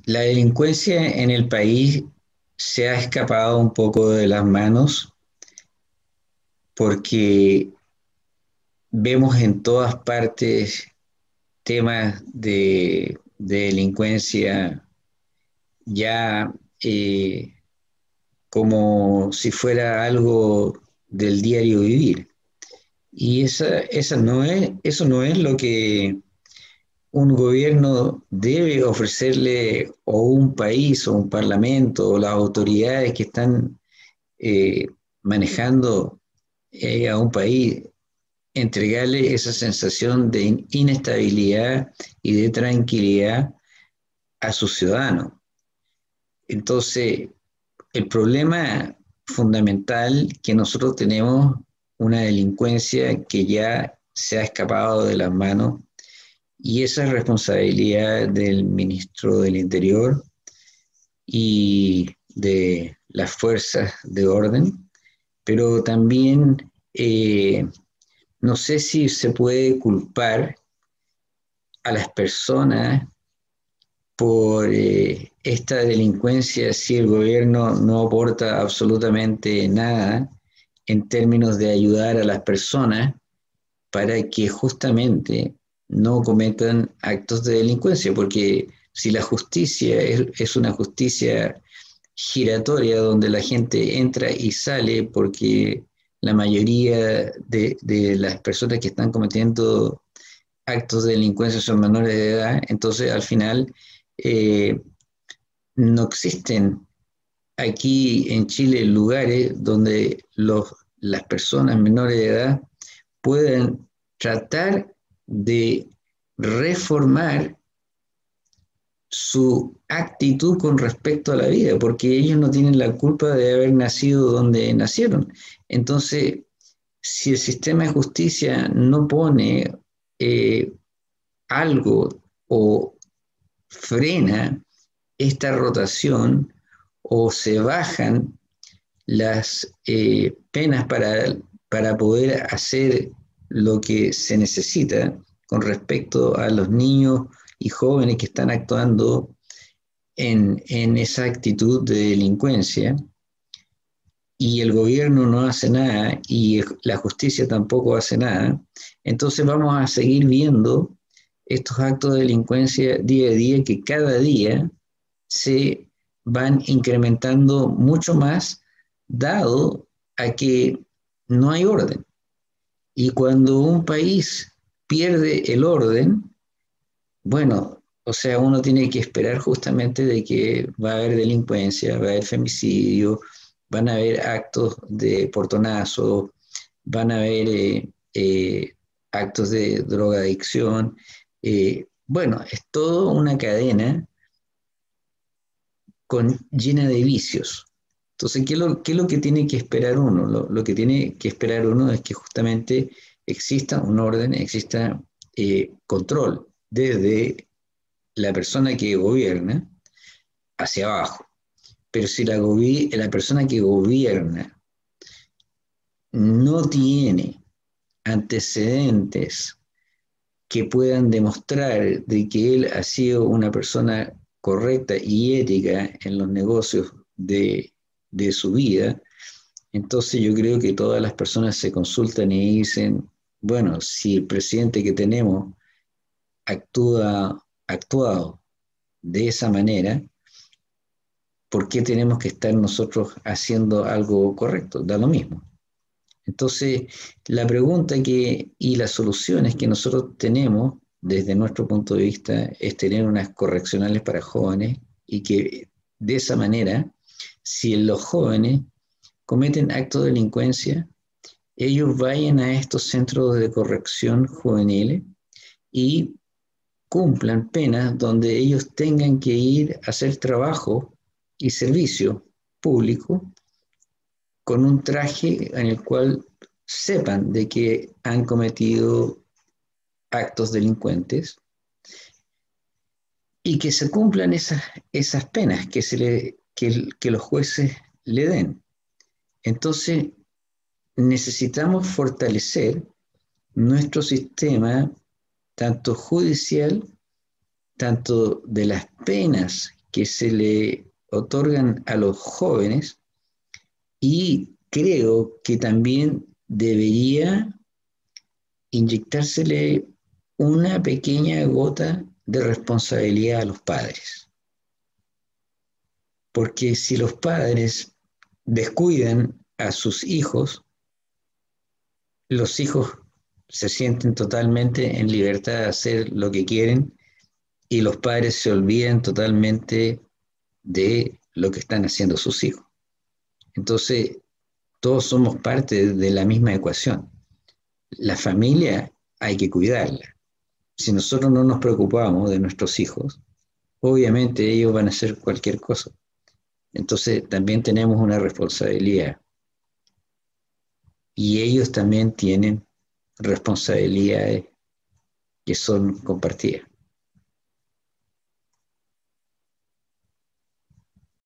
La delincuencia en el país se ha escapado un poco de las manos porque vemos en todas partes temas de delincuencia ya como si fuera algo del diario vivir. Y eso no es lo que un gobierno debe ofrecerle o un país o un parlamento o las autoridades que están eh, manejando a un país, entregarle esa sensación de inestabilidad y de tranquilidad a sus ciudadanos. Entonces, el problema fundamental que nosotros tenemos una delincuencia que ya se ha escapado de las manos y esa es responsabilidad del ministro del Interior y de las fuerzas de orden, pero también no sé si se puede culpar a las personas por esta delincuencia si el gobierno no aporta absolutamente nada en términos de ayudar a las personas para que justamente no cometan actos de delincuencia, porque si la justicia es una justicia giratoria donde la gente entra y sale porque la mayoría de las personas que están cometiendo actos de delincuencia son menores de edad, entonces al final eh, no existen aquí en Chile lugares donde las personas menores de edad puedan tratar de reformar su actitud con respecto a la vida, porque ellos no tienen la culpa de haber nacido donde nacieron. Entonces, si el sistema de justicia no pone eh, algo o frena esta rotación o se bajan las penas para poder hacer lo que se necesita con respecto a los niños y jóvenes que están actuando en esa actitud de delincuencia y el gobierno no hace nada y la justicia tampoco hace nada, entonces vamos a seguir viendo estos actos de delincuencia día a día que cada día se van incrementando mucho más dado a que no hay orden. Y cuando un país pierde el orden, bueno, o sea, uno tiene que esperar justamente de que va a haber delincuencia, va a haber femicidio, van a haber actos de portonazo, van a haber actos de drogadicción. Bueno, es toda una cadena llena de vicios. Entonces, qué es lo que tiene que esperar uno? Lo que tiene que esperar uno es que justamente exista un orden, exista control desde la persona que gobierna hacia abajo. Pero si la persona que gobierna no tiene antecedentes que puedan demostrar de que él ha sido una persona correcta y ética en los negocios de su vida, entonces yo creo que todas las personas se consultan y dicen, bueno, si el presidente que tenemos actuado de esa manera, ¿por qué tenemos que estar nosotros haciendo algo correcto? Da lo mismo. Entonces, la pregunta y las soluciones que nosotros tenemos desde nuestro punto de vista es tener unas correccionales para jóvenes y que de esa manera, si los jóvenes cometen actos de delincuencia, ellos vayan a estos centros de corrección juveniles y cumplan penas donde ellos tengan que ir a hacer trabajo y servicio público con un traje en el cual sepan de que han cometido actos delincuentes y que se cumplan esas penas que los jueces le den. Entonces, necesitamos fortalecer nuestro sistema, tanto judicial, tanto de las penas que se le otorgan a los jóvenes y creo que también debería inyectársele una pequeña gota de responsabilidad a los padres. Porque si los padres descuidan a sus hijos, los hijos se sienten totalmente en libertad de hacer lo que quieren y los padres se olvidan totalmente de lo que están haciendo sus hijos. Entonces, todos somos parte de la misma ecuación. La familia hay que cuidarla. Si nosotros no nos preocupamos de nuestros hijos, obviamente ellos van a hacer cualquier cosa. Entonces, también tenemos una responsabilidad y ellos también tienen responsabilidades que son compartidas.